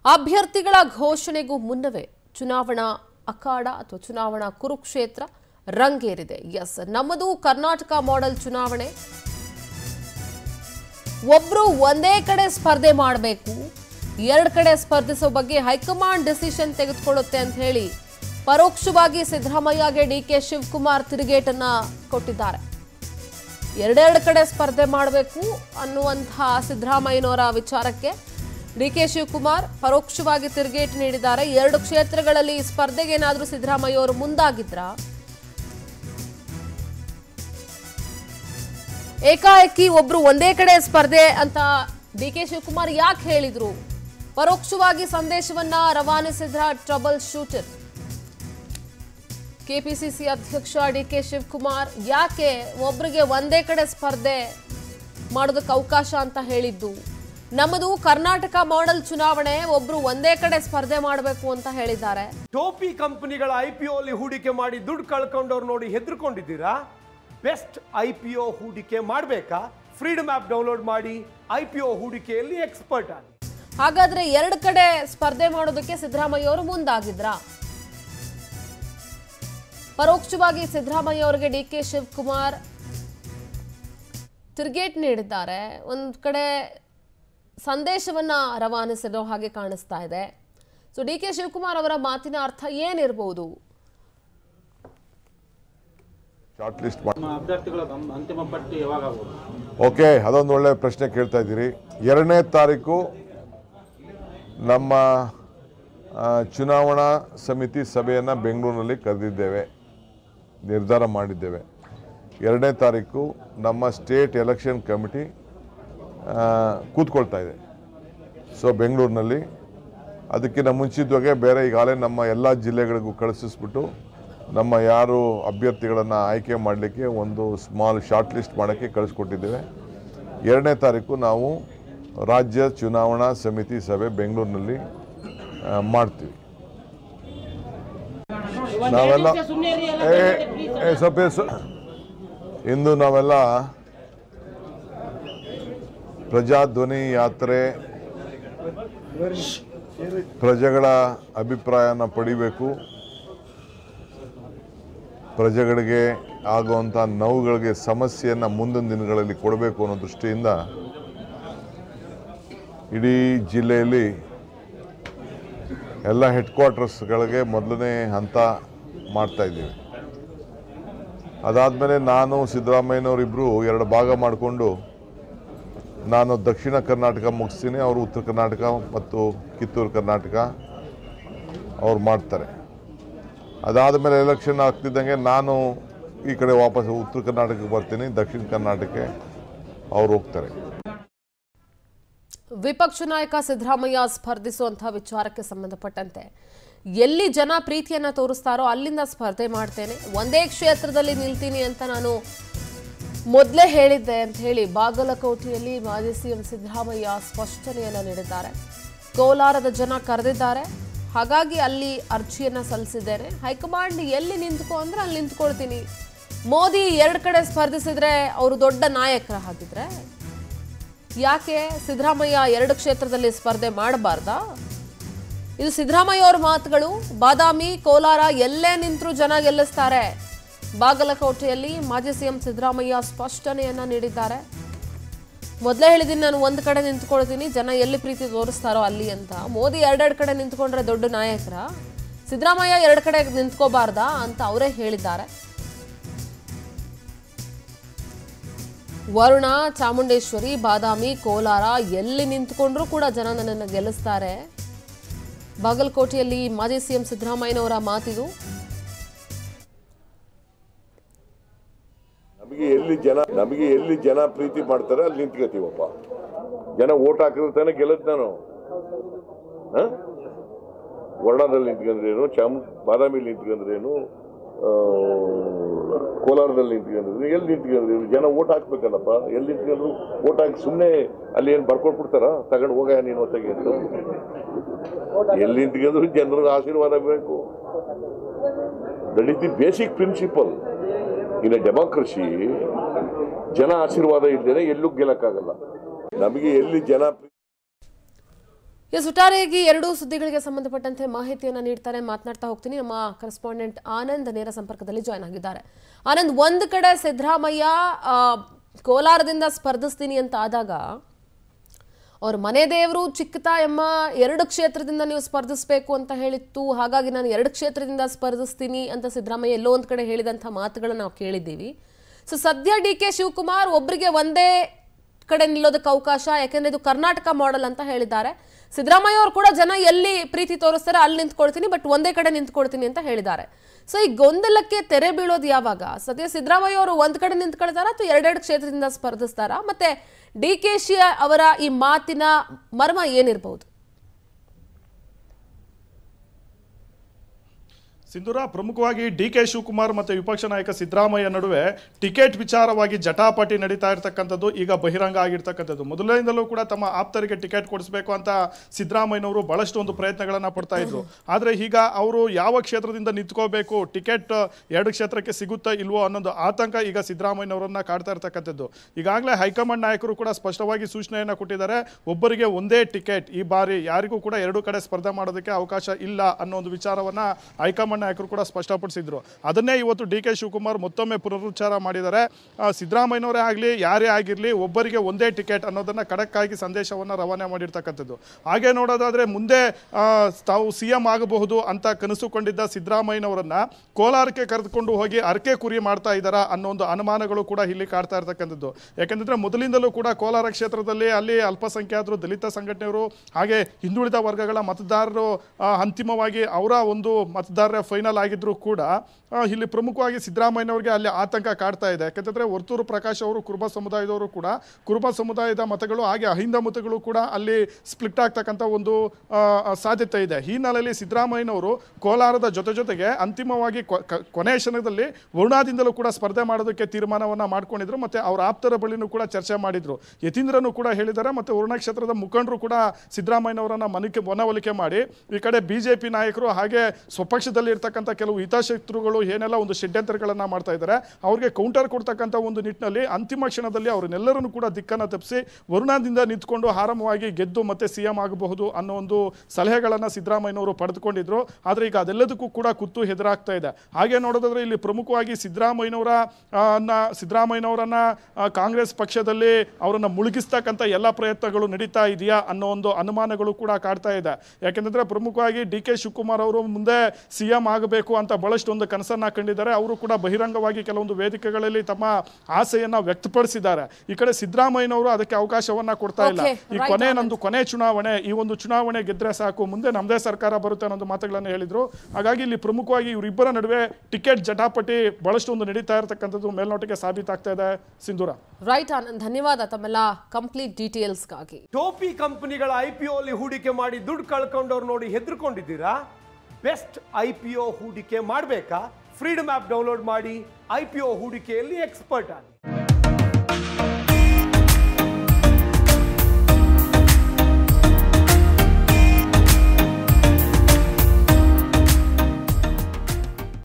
ಅಭ್ಯರ್ಥಿಗಳ ಘೋಷಣೆಗೂ ಮುನ್ನವೇ ಚುನಾವಣಾ ಅಖಾಡ ಅಥವಾ ಚುನಾವಣಾ ಕುರುಕ್ಷೇತ್ರ ರಂಗೇರಿದೆ. ಎಸ್, ನಮ್ಮದು ಕರ್ನಾಟಕ ಮಾಡೆಲ್ ಚುನಾವಣೆ. ಒಬ್ರು ಒಂದೇ ಕಡೆ ಸ್ಪರ್ಧೆ ಮಾಡಬೇಕು, ಎರಡು ಕಡೆ ಸ್ಪರ್ಧಿಸೋ ಬಗ್ಗೆ ಹೈಕಮಾಂಡ್ ಡಿಸಿಷನ್ ತೆಗೆದುಕೊಳ್ಳುತ್ತೆ ಅಂತ ಹೇಳಿ ಪರೋಕ್ಷವಾಗಿ ಸಿದ್ದರಾಮಯ್ಯಗೆ ಡಿಕೆ ಶಿವಕುಮಾರ್ ತಿರುಗೇಟನ್ನ ಕೊಟ್ಟಿದ್ದಾರೆ. ಎರಡೆರಡು ಕಡೆ ಸ್ಪರ್ಧೆ ಮಾಡಬೇಕು ಅನ್ನುವಂತಹ ಸಿದ್ದರಾಮಯ್ಯನವರ ವಿಚಾರಕ್ಕೆ ಡಿಕೆ ಶಿವಕುಮಾರ್ ಪರೋಕ್ಷವಾಗಿ ತಿರುಗೇಟು ನೀಡಿದ್ದಾರೆ. ಎರಡು ಕ್ಷೇತ್ರಗಳಲ್ಲಿ ಸ್ಪರ್ಧೆಗೆ ಏನಾದರೂ ಸಿದ್ದರಾಮಯ್ಯ ಅವರು ಮುಂದಾಗಿದ್ರ? ಏಕಾಏಕಿ ಒಬ್ರು ಒಂದೇ ಕಡೆ ಸ್ಪರ್ಧೆ ಅಂತ ಡಿಕೆ ಶಿವಕುಮಾರ್ ಯಾಕೆ ಹೇಳಿದ್ರು? ಪರೋಕ್ಷವಾಗಿ ಸಂದೇಶವನ್ನ ರವಾನಿಸಿದ್ರ ಟ್ರಬಲ್ ಶೂಟರ್ ಕೆಪಿಸಿಸಿ ಅಧ್ಯಕ್ಷ ಡಿಕೆ ಶಿವಕುಮಾರ್ ಯಾಕೆ ಒಬ್ರಿಗೆ ಒಂದೇ ಕಡೆ ಸ್ಪರ್ಧೆ ಮಾಡೋದಕ್ಕೆ ಅವಕಾಶ ಅಂತ ಹೇಳಿದ್ದು? ನಮ್ಮದು ಕರ್ನಾಟಕ ಮಾಡೆಲ್ ಚುನಾವಣೆ, ಒಬ್ರು ಒಂದೇ ಕಡೆ ಸ್ಪರ್ಧೆ ಮಾಡಬೇಕು ಅಂತ ಹೇಳಿದ್ದಾರೆ. ಟೋಪಿ ಕಂಪನಿಗಳ ಐಪಿಒ ಅಲ್ಲಿ ಹೂಡಿಕೆ ಮಾಡಿ ದುಡ್ಡು ಕಳ್ಕೊಂಡವ್ರು ನೋಡಿ ಹೆದರ್ಕೊಂಡಿದ್ದೀರಾ? ಬೆಸ್ಟ್ ಐಪಿಒ ಹೂಡಿಕೆ ಮಾಡಬೇಕಾ? ಫ್ರೀಡಮ್ ಆಪ್ ಡೌನ್ಲೋಡ್ ಮಾಡಿ ಐಪಿಒ ಹೂಡಿಕೆಯಲ್ಲಿ ಎಕ್ಸ್ಪರ್ಟ್ ಆಗಿ. ಹಾಗಾದ್ರೆ ಎರಡು ಕಡೆ ಸ್ಪರ್ಧೆ ಮಾಡೋದಕ್ಕೆ ಸಿದ್ದರಾಮಯ್ಯ ಅವರು ಮುಂದಾಗಿದ್ರಾ? ಪರೋಕ್ಷವಾಗಿ ಸಿದ್ದರಾಮಯ್ಯ ಅವರಿಗೆ ಡಿಕೆ ಶಿವಕುಮಾರ್ ತಿರುಗೇಟು ನೀಡಿದ್ದಾರೆ. ಒಂದ್ ಕಡೆ ಸಂದೇಶವನ್ನ ರವಾನಿಸಿರೋ ಹಾಗೆ ಕಾಣಿಸ್ತಾ ಇದೆ. ಸೊ ಡಿಕೆ ಶಿವಕುಮಾರ್ ಅವರ ಮಾತಿನ ಅರ್ಥ ಏನಿರಬಹುದು? ಶಾರ್ಟ್ ಲಿಸ್ಟ್ ಓಕೆ, ಅದೊಂದು ಒಳ್ಳೆ ಪ್ರಶ್ನೆ ಕೇಳ್ತಾ ಇದ್ದೀರಿ. 2ನೇ ತಾರೀಕು ನಮ್ಮ ಚುನಾವಣಾ ಸಮಿತಿ ಸಭೆಯನ್ನು ಬೆಂಗಳೂರಿನಲ್ಲಿ ಕರೆದಿದ್ದೇವೆ, ನಿರ್ಧಾರ ಮಾಡಿದ್ದೇವೆ. 2ನೇ ತಾರೀಕು ನಮ್ಮ ಸ್ಟೇಟ್ ಎಲೆಕ್ಷನ್ ಕಮಿಟಿ ಕೂತ್ಕೊಳ್ತಾ ಇದೆ. ಸೊ ಬೆಂಗಳೂರಿನಲ್ಲಿ ಅದಕ್ಕಿಂತ ಮುಂಚಿತವಾಗೆ ಬೇರೆ ಈಗಾಗಲೇ ನಮ್ಮ ಎಲ್ಲ ಜಿಲ್ಲೆಗಳಿಗೂ ಕಳಿಸಿಸ್ಬಿಟ್ಟು ನಮ್ಮ ಯಾರು ಅಭ್ಯರ್ಥಿಗಳನ್ನು ಆಯ್ಕೆ ಮಾಡಲಿಕ್ಕೆ ಒಂದು ಸ್ಮಾಲ್ ಶಾರ್ಟ್ ಲಿಸ್ಟ್ ಮಾಡೋಕ್ಕೆ ಕಳಿಸ್ಕೊಟ್ಟಿದ್ದೇವೆ. 2ನೇ ತಾರೀಕು ನಾವು ರಾಜ್ಯ ಚುನಾವಣಾ ಸಮಿತಿ ಸಭೆ ಬೆಂಗಳೂರಿನಲ್ಲಿ ಮಾಡ್ತೀವಿ. ನಾವೆಲ್ಲ ಇಂದು ನಾವೆಲ್ಲ ಪ್ರಜಾಧ್ವನಿ ಯಾತ್ರೆ, ಪ್ರಜೆಗಳ ಅಭಿಪ್ರಾಯನ ಪಡಿಬೇಕು, ಪ್ರಜೆಗಳಿಗೆ ಆಗುವಂಥ ನೋವುಗಳಿಗೆ ಸಮಸ್ಯೆಯನ್ನು ಮುಂದಿನ ದಿನಗಳಲ್ಲಿ ಕೊಡಬೇಕು ಅನ್ನೋ ದೃಷ್ಟಿಯಿಂದ ಇಡೀ ಜಿಲ್ಲೆಯಲ್ಲಿ ಎಲ್ಲ ಹೆಡ್ ಕ್ವಾರ್ಟರ್ಸ್ಗಳಿಗೆ ಮೊದಲನೇ ಹಂತ ಮಾಡ್ತಾಯಿದ್ದೀವಿ. ಅದಾದಮೇಲೆ ನಾನು ಸಿದ್ದರಾಮಯ್ಯನವರಿಬ್ಬರು 2 ಭಾಗ ಮಾಡಿಕೊಂಡು ನಾನು ದಕ್ಷಿಣ ಕರ್ನಾಟಕ ಮುಗಿಸ್ತೀನಿ, ಅವರು ಉತ್ತರ ಕರ್ನಾಟಕ ಮತ್ತು ಕಿತ್ತೂರು ಕರ್ನಾಟಕ ಅವ್ರು ಮಾಡ್ತಾರೆ. ಅದಾದ ಮೇಲೆ ಎಲೆಕ್ಷನ್ ಆಗ್ತಿದ್ದಂಗೆ ನಾನು ಈ ಕಡೆ ವಾಪಸ್ ಉತ್ತರ ಕರ್ನಾಟಕಕ್ಕೆ ಬರ್ತೀನಿ, ದಕ್ಷಿಣ ಕರ್ನಾಟಕಕ್ಕೆ ಅವ್ರು ಹೋಗ್ತಾರೆ. ವಿಪಕ್ಷ ನಾಯಕ ಸಿದ್ದರಾಮಯ್ಯ ಸ್ಪರ್ಧಿಸುವಂತಹ ವಿಚಾರಕ್ಕೆ ಸಂಬಂಧಪಟ್ಟಂತೆ ಎಲ್ಲಿ ಜನ ಪ್ರೀತಿಯನ್ನ ತೋರಿಸ್ತಾರೋ ಅಲ್ಲಿಂದ ಸ್ಪರ್ಧೆ ಮಾಡ್ತೇನೆ, ಒಂದೇ ಕ್ಷೇತ್ರದಲ್ಲಿ ನಿಲ್ತೀನಿ ಅಂತ ನಾನು ಮೊದಲೇ ಹೇಳಿದ್ದೆ ಅಂತ ಹೇಳಿ ಬಾಗಲಕೋಟೆಯಲ್ಲಿ ಮಾಜಿ ಸಿಎಂ ಸಿದ್ದರಾಮಯ್ಯ ಸ್ಪಷ್ಟನೆಯನ್ನ ನೀಡಿದ್ದಾರೆ. ಕೋಲಾರದ ಜನ ಕರೆದಿದ್ದಾರೆ, ಹಾಗಾಗಿ ಅಲ್ಲಿ ಅರ್ಜಿಯನ್ನ ಸಲ್ಲಿಸಿದ್ದೇನೆ. ಹೈಕಮಾಂಡ್ ಎಲ್ಲಿ ನಿಂತ್ಕೊ ಅಂದ್ರೆ ಅಲ್ಲಿ ನಿಂತ್ಕೊಳ್ತೀನಿ. ಮೋದಿ 2 ಕಡೆ ಸ್ಪರ್ಧಿಸಿದ್ರೆ ಅವರು ದೊಡ್ಡ ನಾಯಕರ ಹಾಗಿದ್ರೆ ಯಾಕೆ ಸಿದ್ದರಾಮಯ್ಯ 2 ಕ್ಷೇತ್ರದಲ್ಲಿ ಸ್ಪರ್ಧೆ ಮಾಡಬಾರ್ದಾ? ಇದು ಸಿದ್ದರಾಮಯ್ಯ ಅವರ ಮಾತುಗಳು. ಬಾದಾಮಿ, ಕೋಲಾರ ಎಲ್ಲೇ ನಿಂತರೂ ಜನ ಗೆಲ್ಲಿಸ್ತಾರೆ. ಬಾಗಲಕೋಟೆಯಲ್ಲಿ ಮಾಜಿ ಸಿಎಂ ಸಿದ್ದರಾಮಯ್ಯ ಸ್ಪಷ್ಟನೆಯನ್ನ ನೀಡಿದ್ದಾರೆ. ಮೊದಲೇ ಹೇಳಿದ್ದೀನಿ, ನಾನು ಒಂದು ಕಡೆ ನಿಂತ್ಕೊಳ್ತೀನಿ, ಜನ ಎಲ್ಲಿ ಪ್ರೀತಿ ತೋರಿಸ್ತಾರೋ ಅಲ್ಲಿ ಅಂತ. ಮೋದಿ 2 ಕಡೆ ನಿಂತ್ಕೊಂಡ್ರೆ ದೊಡ್ಡ ನಾಯಕರ, ಸಿದ್ದರಾಮಯ್ಯ 2 ಕಡೆ ನಿಂತ್ಕೋಬಾರ್ದಾ ಅಂತ ಅವರೇ ಹೇಳಿದ್ದಾರೆ. ವರುಣ, ಚಾಮುಂಡೇಶ್ವರಿ, ಬಾದಾಮಿ, ಕೋಲಾರ ಎಲ್ಲಿ ನಿಂತ್ಕೊಂಡ್ರೂ ಕೂಡ ಜನ ನನ್ನನ್ನು ಗೆಲ್ಲಿಸ್ತಾರೆ. ಬಾಗಲಕೋಟೆಯಲ್ಲಿ ಮಾಜಿ ಸಿಎಂ ಸಿದ್ದರಾಮಯ್ಯನವರ ಮಾತಿದು. ನಮಗೆ ಎಲ್ಲಿ ಜನ ಪ್ರೀತಿ ಮಾಡ್ತಾರೆ ಅಲ್ಲಿ ನಿಂತ್ಕೋತೀವಪ್ಪ. ಜನ ಓಟ್ ಹಾಕಿರ್ತಾನೆ ಗೆಲ್ಲದ್. ನಾನು ವರ್ಣದಲ್ಲಿ ನಿಂತ್ಕೊಂಡ್ರೇನು, ಬಾದಾಮಿಲಿ ನಿಂತ್ಕೊಂಡ್ರೇನು, ಕೋಲಾರದಲ್ಲಿ ನಿಂತ್ಕೊಂಡ್ರೇನು, ಎಲ್ಲಿ ನಿಂತ್ಕೊಂಡ್ರೇನು, ಜನ ಓಟ್ ಹಾಕ್ಬೇಕಲ್ಲಪ್ಪ. ಎಲ್ಲಿ ನಿಂತ್ಕೊಂಡ್ರು ಓಟ್ ಹಾಕಿ ಸುಮ್ಮನೆ ಅಲ್ಲಿ ಏನು ಬರ್ಕೊಟ್ಬಿಡ್ತಾರ, ತಗೊಂಡು ಹೋಗ ನೀನು ಹೊತ್ತಾಗಿ ಅಂತ. ಎಲ್ಲಿ ನಿಂತ್ಕೊಂಡ್ರು ಜನರ ಆಶೀರ್ವಾದ ಬೇಕು. That is the basic principle in a democracy. ಜನ ಆಶೀರ್ವಾದ ಇದ್ದೇನೆ ಎಲ್ಲೂ ಗೆಲ್ಲಕ್ಕಾಗಲ್ಲ. ನಮಗೆ ಎಲ್ಲಿ ಜನ ಒಟ್ಟಾರೆಯಾಗಿ ಎರಡೂ ಸುದ್ದಿಗಳಿಗೆ ಸಂಬಂಧಪಟ್ಟಂತೆ ಮಾಹಿತಿಯನ್ನು ನೀಡ್ತಾರೆ, ಮಾತನಾಡ್ತಾ ಹೋಗ್ತೀನಿ. ನಮ್ಮ ಕರೆಸ್ಪಾಂಡೆಂಟ್ ಆನಂದ್ ನೇರ ಸಂಪರ್ಕದಲ್ಲಿ ಜಾಯ್ನ್ ಆಗಿದ್ದಾರೆ. ಆನಂದ್, ಒಂದು ಕಡೆ ಸಿದ್ದರಾಮಯ್ಯ ಕೋಲಾರದಿಂದ ಸ್ಪರ್ಧಿಸ್ತೀನಿ ಅಂತ ಆದಾಗ ಅವ್ರ ಮನೆ ದೇವರು ಚಿಕ್ಕತಾಯಮ್ಮ 2 ಕ್ಷೇತ್ರದಿಂದ ನೀವು ಸ್ಪರ್ಧಿಸಬೇಕು ಅಂತ ಹೇಳಿತ್ತು. ಹಾಗಾಗಿ ನಾನು 2 ಕ್ಷೇತ್ರದಿಂದ ಸ್ಪರ್ಧಿಸ್ತೀನಿ ಅಂತ ಸಿದ್ದರಾಮಯ್ಯ ಎಲ್ಲೋ ಒಂದು ಕಡೆ ಹೇಳಿದಂಥ ಮಾತುಗಳನ್ನ ನಾವು ಕೇಳಿದ್ದೀವಿ. ಸೊ ಸದ್ಯ DK ಶಿವಕುಮಾರ್ ಒಬ್ಬರಿಗೆ ಒಂದೇ ಕಡೆ ನಿಲ್ಲೋದಕ್ಕೆ ಅವಕಾಶ, ಯಾಕೆಂದ್ರೆ ಇದು ಕರ್ನಾಟಕ ಮಾಡೆಲ್ ಅಂತ ಹೇಳಿದ್ದಾರೆ. ಸಿದ್ದರಾಮಯ್ಯ ಅವರು ಕೂಡ ಜನ ಎಲ್ಲಿ ಪ್ರೀತಿ ತೋರಿಸ್ತಾರೆ ಅಲ್ಲಿ ನಿಂತ್ಕೊಳ್ತೀನಿ, ಬಟ್ ಒಂದೇ ಕಡೆ ನಿಂತ್ಕೊಳ್ತೀನಿ ಅಂತ ಹೇಳಿದ್ದಾರೆ. ಸೊ ಈ ಗೊಂದಲಕ್ಕೆ ತೆರೆ ಬೀಳೋದು ಯಾವಾಗ? ಸದ್ಯ ಸಿದ್ದರಾಮಯ್ಯ ಅವರು ಒಂದ್ ಕಡೆ ನಿಂತ್ಕೊಳ್ತಾರಾ ಅಥವಾ 2 ಕ್ಷೇತ್ರದಿಂದ ಸ್ಪರ್ಧಿಸ್ತಾರಾ? ಮತ್ತೆ DK ಅವರ ಈ ಮಾತಿನ ಮರ್ಮ ಏನಿರಬಹುದು? ಸಿಂಧೂರ, ಪ್ರಮುಖವಾಗಿ DK ಶಿವಕುಮಾರ್ ಮತ್ತು ವಿಪಕ್ಷ ನಾಯಕ ಸಿದ್ದರಾಮಯ್ಯ ನಡುವೆ ಟಿಕೆಟ್ ವಿಚಾರವಾಗಿ ಜಟಾಪಟಿ ನಡೀತಾ ಇರತಕ್ಕಂಥದ್ದು ಈಗ ಬಹಿರಂಗ ಆಗಿರ್ತಕ್ಕಂಥದ್ದು. ಮೊದಲಿನಿಂದಲೂ ಕೂಡ ತಮ್ಮ ಆಪ್ತರಿಗೆ ಟಿಕೆಟ್ ಕೊಡಿಸಬೇಕು ಅಂತ ಸಿದ್ದರಾಮಯ್ಯನವರು ಬಹಳಷ್ಟು ಒಂದು ಪ್ರಯತ್ನಗಳನ್ನು ಪಡ್ತಾ ಇದ್ರು. ಆದರೆ ಈಗ ಅವರು ಯಾವ ಕ್ಷೇತ್ರದಿಂದ ನಿಂತ್ಕೋಬೇಕು, ಟಿಕೆಟ್ 2 ಕ್ಷೇತ್ರಕ್ಕೆ ಸಿಗುತ್ತಾ ಇಲ್ವೋ ಅನ್ನೋದು ಆತಂಕ ಈಗ ಸಿದ್ದರಾಮಯ್ಯನವರನ್ನ ಕಾಡ್ತಾ ಇರ್ತಕ್ಕಂಥದ್ದು. ಈಗಾಗಲೇ ಹೈಕಮಾಂಡ್ ನಾಯಕರು ಕೂಡ ಸ್ಪಷ್ಟವಾಗಿ ಸೂಚನೆಯನ್ನು ಕೊಟ್ಟಿದ್ದಾರೆ, ಒಬ್ಬರಿಗೆ ಒಂದೇ ಟಿಕೆಟ್, ಈ ಬಾರಿ ಯಾರಿಗೂ ಕೂಡ 2 ಕಡೆ ಸ್ಪರ್ಧೆ ಮಾಡೋದಕ್ಕೆ ಅವಕಾಶ ಇಲ್ಲ ಅನ್ನೋ ಒಂದು ವಿಚಾರವನ್ನ ಹೈಕಮಾಂಡ್ ನಾಯಕರು ಕೂಡ ಸ್ಪಷ್ಟಪಡಿಸಿದ್ರು. ಅದನ್ನೇ ಇವತ್ತು DK ಶಿವಕುಮಾರ್ ಮತ್ತೊಮ್ಮೆ ಪುನರುಚ್ಚಾರ ಮಾಡಿದ್ದಾರೆ. ಸಿದ್ದರಾಮಯ್ಯನವರೇ ಆಗಲಿ ಯಾರೇ ಆಗಿರಲಿ ಒಬ್ಬರಿಗೆ ಒಂದೇ ಟಿಕೆಟ್ ಅನ್ನೋದನ್ನ ಖಡಕ್ ಆಗಿ ಸಂದೇಶವನ್ನು ರವಾನೆ ಮಾಡಿರ್ತಕ್ಕಂಥದ್ದು. ಹಾಗೆ ನೋಡೋದಾದ್ರೆ ಮುಂದೆ ತಾವು CM ಆಗಬಹುದು ಅಂತ ಕನಸುಕೊಂಡಿದ್ದ ಸಿದ್ದರಾಮಯ್ಯನವರನ್ನ ಕೋಲಾರಕ್ಕೆ ಕರೆದುಕೊಂಡು ಹೋಗಿ ಅರಕೆ ಕುರಿ ಮಾಡ್ತಾ ಇದ್ದಾರಾ ಅನ್ನೋ ಒಂದು ಅನುಮಾನಗಳು ಕೂಡ ಇಲ್ಲಿ ಕಾಡ್ತಾ ಇರ್ತಕ್ಕಂಥದ್ದು. ಯಾಕಂದ್ರೆ ಮೊದಲಿಂದಲೂ ಕೂಡ ಕೋಲಾರ ಕ್ಷೇತ್ರದಲ್ಲಿ ಅಲ್ಲಿ ಅಲ್ಪಸಂಖ್ಯಾತರು, ದಲಿತ ಸಂಘಟನೆಯವರು ಹಾಗೆ ಹಿಂದುಳಿದ ವರ್ಗಗಳ ಮತದಾರರು ಅಂತಿಮವಾಗಿ ಅವರ ಒಂದು ಮತದಾರರ ಫೈನಲ್ ಆಗಿದ್ರು ಕೂಡ ಇಲ್ಲಿ ಪ್ರಮುಖವಾಗಿ ಸಿದ್ದರಾಮಯ್ಯನವರಿಗೆ ಅಲ್ಲಿ ಆತಂಕ ಕಾಡ್ತಾ ಇದೆ. ಯಾಕಂತಂದ್ರೆ ವರ್ತೂರು ಪ್ರಕಾಶ್ ಅವರು ಕುರುಬ ಸಮುದಾಯದವರು ಕೂಡ, ಕುರುಬ ಸಮುದಾಯದ ಮತಗಳು ಹಾಗೆ ಅಹಿಂದ ಮತಗಳು ಕೂಡ ಅಲ್ಲಿ ಸ್ಪ್ಲಿಟ್ ಆಗ್ತಕ್ಕಂಥ ಒಂದು ಸಾಧ್ಯತೆ ಇದೆ. ಈ ಹಿನ್ನೆಲೆಯಲ್ಲಿ ಸಿದ್ದರಾಮಯ್ಯನವರು ಕೋಲಾರದ ಜೊತೆಗೆ ಅಂತಿಮವಾಗಿ ಕೊನೆಯ ಕ್ಷಣದಲ್ಲಿ ವರುಣಾದಿಂದಲೂ ಕೂಡ ಸ್ಪರ್ಧೆ ಮಾಡೋದಕ್ಕೆ ತೀರ್ಮಾನವನ್ನ ಮಾಡ್ಕೊಂಡಿದ್ರು. ಮತ್ತೆ ಅವರ ಆಪ್ತರ ಬಳಿನೂ ಕೂಡ ಚರ್ಚೆ ಮಾಡಿದ್ರು. ಯತೀಂದ್ರನು ಕೂಡ ಹೇಳಿದ್ದಾರೆ. ಮತ್ತೆ ವರುಣ ಕ್ಷೇತ್ರದ ಮುಖಂಡರು ಕೂಡ ಸಿದ್ದರಾಮಯ್ಯನವರನ್ನ ಮನವೊಲಿಕೆ ಮಾಡಿ ಈ ಕಡೆ BJP ನಾಯಕರು ಹಾಗೆ ಸ್ವಪಕ್ಷದಲ್ಲಿ ಇರ್ತಕ್ಕಂಥ ಕೆಲವು ಹಿತಾಸಕ್ತರುಗಳು ಏನೆಲ್ಲ ಒಂದು ಷಡ್ಯಂತ್ರಗಳನ್ನ ಮಾಡ್ತಾ ಇದ್ದಾರೆ ಅವ್ರಿಗೆ ಕೌಂಟರ್ ಕೊಡ್ತಕ್ಕಂಥ ಒಂದು ನಿಟ್ಟಿನಲ್ಲಿ ಅಂತಿಮ ಕ್ಷಣದಲ್ಲಿ ಅವರನ್ನೆಲ್ಲರನ್ನು ಕೂಡ ದಿಕ್ಕನ್ನು ತಪ್ಪಿಸಿ ವರುಣದಿಂದ ನಿಂತ್ಕೊಂಡು ಆರಾಮವಾಗಿ ಗೆದ್ದು ಮತ್ತೆ CM ಆಗಬಹುದು ಅನ್ನೋ ಒಂದು ಸಲಹೆಗಳನ್ನ ಸಿದ್ದರಾಮಯ್ಯನವರು ಪಡೆದುಕೊಂಡಿದ್ರು. ಆದ್ರೆ ಈಗ ಅದೆಲ್ಲದಕ್ಕೂ ಕೂಡ ಕುತ್ತು ಹೆದರಾಗ್ತಾ ಇದೆ. ಹಾಗೆ ನೋಡೋದಾದ್ರೆ ಇಲ್ಲಿ ಪ್ರಮುಖವಾಗಿ ಸಿದ್ದರಾಮಯ್ಯನವರನ್ನ ಕಾಂಗ್ರೆಸ್ ಪಕ್ಷದಲ್ಲಿ ಅವರನ್ನ ಮುಳುಗಿಸ್ತಕ್ಕಂಥ ಎಲ್ಲ ಪ್ರಯತ್ನಗಳು ನಡೀತಾ ಇದೆಯಾ ಅನ್ನೋ ಒಂದು ಅನುಮಾನಗಳು ಕೂಡ ಕಾಡ್ತಾ ಇದೆ. ಯಾಕೆಂದ್ರೆ ಪ್ರಮುಖವಾಗಿ DK ಶಿವಕುಮಾರ್ ಅವರು ಮುಂದೆ CM ಆಗಬೇಕು ಅಂತ ಬಹಳಷ್ಟು ಒಂದು ಕನಸನ್ನ ಕಂಡಿದ್ದಾರೆ. ಅವರು ಕೂಡ ಬಹಿರಂಗವಾಗಿ ಕೆಲವೊಂದು ವೇದಿಕೆಗಳಲ್ಲಿ ತಮ್ಮ ಆಸೆಯನ್ನ ವ್ಯಕ್ತಪಡಿಸಿದ್ದಾರೆ. ಈ ಕಡೆ ಸಿದ್ದರಾಮಯ್ಯನವರು ಅದಕ್ಕೆ ಅವಕಾಶವನ್ನ ಕೊಡ್ತಾ ಇಲ್ಲ. ಈ ಕೊನೆ ಚುನಾವಣೆ, ಈ ಒಂದು ಚುನಾವಣೆ ಗೆದ್ರೆ ಸಾಕು, ಮುಂದೆ ನಮ್ಮದೇ ಸರ್ಕಾರ ಬರುತ್ತೆ ಅನ್ನೋ ಮಾತುಗಳನ್ನು ಹೇಳಿದ್ರು. ಹಾಗಾಗಿ ಇಲ್ಲಿ ಪ್ರಮುಖವಾಗಿ ಇವರಿಬ್ಬರ ನಡುವೆ ಟಿಕೆಟ್ ಜಟಾಪಟಿ ಬಹಳಷ್ಟು ಒಂದು ನಡೀತಾ ಇರತಕ್ಕಂಥದ್ದು ಮೇಲ್ನೋಟಕ್ಕೆ ಸಾಬೀತಾಗ್ತಾ ಇದೆ. ಸಿಂಧೂರ, ರೈಟ್ ಆನಂದ್, ಧನ್ಯವಾದ ತಮ್ಮೆಲ್ಲ ಕಂಪ್ಲೀಟ್ ಡೀಟೇಲ್ಸ್ಗಾಗಿ. ಟೋಪಿ ಕಂಪನಿಗಳ IPO ಅಲ್ಲಿ ಹೂಡಿಕೆ ಮಾಡಿ ದುಡ್ಡು ಕಳ್ಕೊಂಡವ್ರು ನೋಡಿ ಹೆದರ್ಕೊಂಡಿದ್ದೀರಾ? ಬೆಸ್ಟ್ IPO ಹೂಡಿಕೆ ಮಾಡಬೇಕಾ? ಫ್ರೀಡಮ್ ಆಪ್ ಡೌನ್ಲೋಡ್ ಮಾಡಿ IPO ಹೂಡಿಕೆಯಲ್ಲಿ ಎಕ್ಸ್ಪರ್ಟ್ ಆಗಿ.